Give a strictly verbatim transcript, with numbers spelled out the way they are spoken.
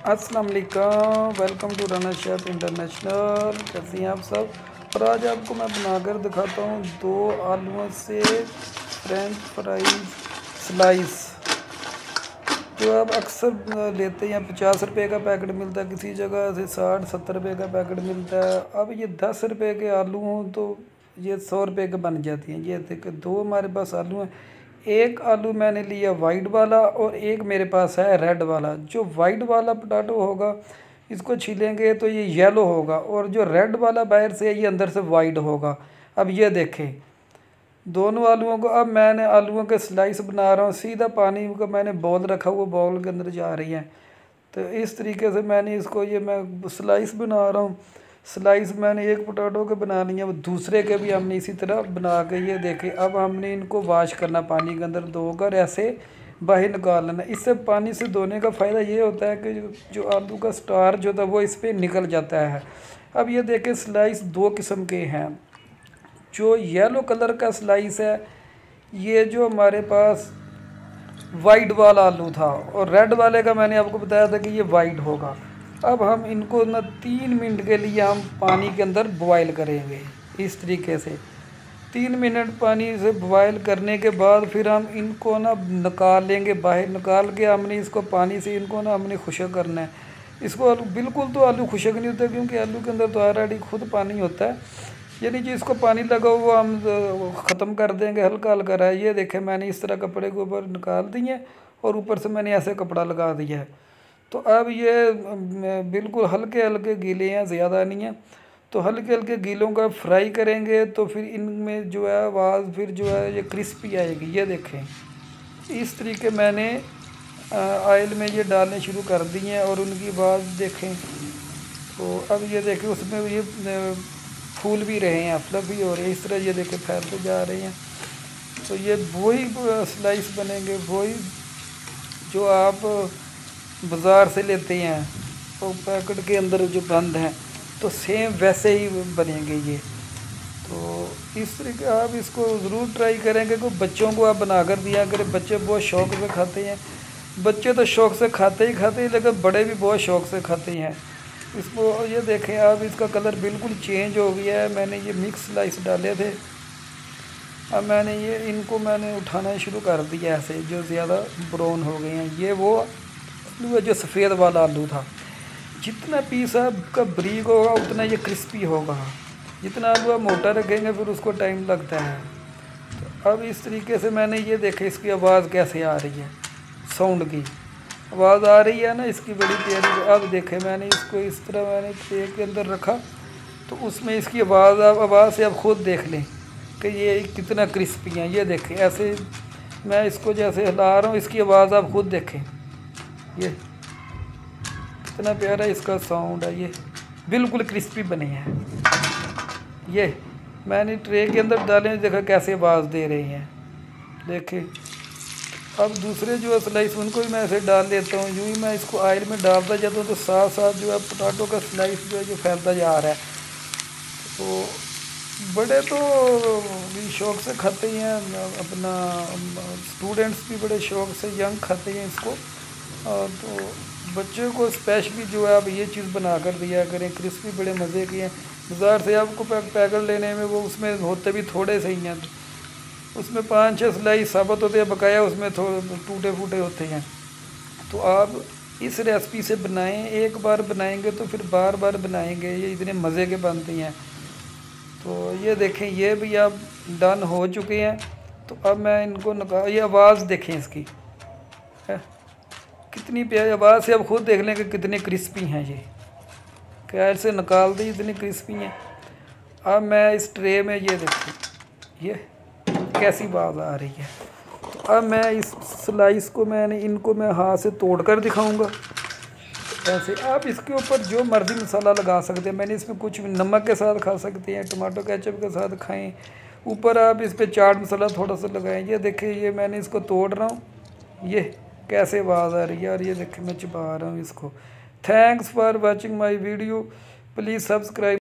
अस्सलाम वालेकुम, welcome to Rana chef international. कैसे हैं आप सब। और आज आपको मैं बनाकर दिखाता हूँ दो आलूओं से फ्रेंच फ्राइज स्लाइस, जो आप अक्सर लेते हैं। पचास रुपए का पैकेट मिलता है, किसी जगह से साठ सत्तर रुपये का पैकेट मिलता है। अब ये दस रुपये के आलू हों तो ये सौ रुपये के बन जाती हैं। ये देखो दो हमारे पास आलू हैं। एक आलू मैंने लिया वाइट वाला और एक मेरे पास है रेड वाला। जो वाइट वाला पोटैटो होगा इसको छीलेंगे तो ये येलो होगा, और जो रेड वाला बाहर से है ये अंदर से वाइट होगा। अब ये देखें दोनों आलूओं को। अब मैंने आलूओं के स्लाइस बना रहा हूँ। सीधा पानी को मैंने बॉल रखा हुआ, बॉल के अंदर जा रही है। तो इस तरीके से मैंने इसको ये मैं स्लाइस बना रहा हूँ। स्लाइस मैंने एक पोटैटो के बना लिए, वो दूसरे के भी हमने इसी तरह बना के ये देखे। अब हमने इनको वॉश करना, पानी के अंदर धोकर ऐसे बाहर निकाल लेना। इससे पानी से धोने का फ़ायदा ये होता है कि जो, जो आलू का स्टार्च होता है वो इस पर निकल जाता है। अब ये देखें स्लाइस दो किस्म के हैं। जो येलो कलर का स्लाइस है ये जो हमारे पास वाइट वाला आलू था, और रेड वाले का मैंने आपको बताया था कि ये वाइट होगा। अब हम इनको ना तीन मिनट के लिए हम पानी के अंदर बॉयल करेंगे इस तरीके से। तीन मिनट पानी से बॉयल करने के बाद फिर हम इनको ना निकाल लेंगे बाहर। निकाल के हमने इसको पानी से इनको ना हमने खुशक करना है। इसको आलू बिल्कुल तो आलू खुशक नहीं होता, क्योंकि आलू के अंदर तो ऑलरेडी खुद पानी होता है। यानी कि इसको पानी लगा हुआ हम ख़त्म कर देंगे, हल्का हल्का रहा है। ये देखें मैंने इस तरह कपड़े के ऊपर निकाल दिए और ऊपर से मैंने ऐसे कपड़ा लगा दिया है। तो अब ये बिल्कुल हल्के हल्के गीले हैं, ज़्यादा नहीं है। तो हल्के हल्के गीलों का फ्राई करेंगे तो फिर इनमें जो है आवाज़ फिर जो है ये क्रिस्पी आएगी। ये देखें इस तरीके मैंने ऑयल में ये डालने शुरू कर दिए हैं और उनकी आवाज़ देखें। तो अब ये देखें उसमें ये फूल भी रहे हैं, फ्लफी हो रहे हैं, इस तरह ये देखें फैलते जा रहे हैं। तो ये वही स्लाइस बनेंगे, वही जो आप बाज़ार से लेते हैं तो पैकेट के अंदर जो बंद हैं, तो सेम वैसे ही बनेंगे ये। तो इस तरीके आप इसको ज़रूर ट्राई करेंगे। को बच्चों को आप बना कर दिया करें, बच्चे बहुत शौक़ से खाते हैं। बच्चे तो शौक़ से खाते ही खाते हैं, लेकिन बड़े भी बहुत शौक़ से खाते हैं इसको। ये देखें आप इसका कलर बिल्कुल चेंज हो गया है। मैंने ये मिक्स स्लाइस डाले थे, अब मैंने ये इनको मैंने उठाना शुरू कर दिया ऐसे, जो ज़्यादा ब्राउन हो गए हैं। ये वो आलू है जो सफ़ेद वाला आलू था। जितना पीस आपका बारीक होगा उतना ये क्रिस्पी होगा। जितना आलू आप मोटा रखेंगे फिर उसको टाइम लगता है। तो अब इस तरीके से मैंने ये देखे इसकी आवाज़ कैसे आ रही है, साउंड की आवाज़ आ रही है ना इसकी बड़ी प्यारी। अब देखें मैंने इसको इस तरह मैंने ट्रे के अंदर रखा तो उसमें इसकी आवाज़ आप आवाज़ से आप खुद देख लें कि ये कितना क्रिस्पी है। ये देखें ऐसे मैं इसको जैसे हिला रहा हूँ, इसकी आवाज़ आप खुद देखें, ये कितना प्यारा इसका साउंड है। ये बिल्कुल क्रिस्पी बने हैं। ये मैंने ट्रे के अंदर डाले, देखा कैसे आवाज़ दे रहे हैं, देखें। अब दूसरे जो है स्लाइस उनको भी मैं ऐसे डाल लेता हूँ। यूँ ही मैं इसको ऑयल में डालता जाता हूँ तो साथ साथ जो है पोटैटो का स्लाइस जो है जो फैलता जा रहा है। तो बड़े तो भी शौक़ से खाते ही हैं, अपना स्टूडेंट्स भी बड़े शौक़ से यंग खाते हैं इसको। और तो बच्चों को स्पेशली जो है आप ये चीज़ बना कर दिया करें, क्रिस्पी बड़े मज़े की हैं। बाज़ार से आपको पैकेट लेने में वो उसमें होते भी थोड़े से ही हैं, उसमें पाँच छः स्लाइस साबुत होते हैं, बकाया उसमें थोड़े टूटे फूटे होते हैं। तो आप इस रेसिपी से बनाएं, एक बार बनाएंगे तो फिर बार बार बनाएंगे, ये इतने मज़े के बनते हैं। तो ये देखें ये भी अब डन हो चुके हैं। तो अब मैं इनको निकाल, ये आवाज़ देखें इसकी है कितनी प्यारी आवाज़ से आप खुद देख लें कि कितने क्रिस्पी हैं। ये कैर से निकाल दी, इतनी क्रिस्पी हैं। अब मैं इस ट्रे में ये देखें ये कैसी आवाज़ आ रही है। तो अब मैं इस स्लाइस को मैंने इनको मैं हाथ से तोड़ कर दिखाऊँगा ऐसे। आप इसके ऊपर जो मर्ज़ी मसाला लगा सकते हैं। मैंने इसमें कुछ नमक के साथ खा सकते हैं, टमाटो केचप के साथ खाएं। ऊपर आप इस पर चाट मसाला थोड़ा सा लगाएं। ये देखिए ये मैंने इसको तोड़ रहा हूँ, ये कैसे आवाज़ आ रही है। और ये देखिए मैं चबा रहा हूँ इसको। Thanks for watching my video, please subscribe.